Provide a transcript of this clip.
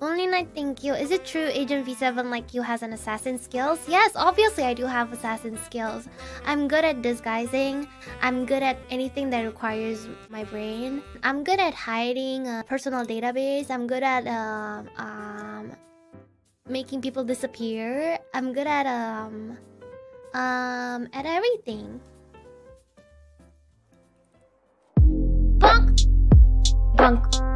Only Night, thank you. Is it true Agent V7 like you has an assassin skills? Yes, obviously I do have assassin skills. I'm good at disguising. I'm good at anything that requires my brain. I'm good at hiding a personal database. I'm good at making people disappear. I'm good at everything. Bonk! Bonk.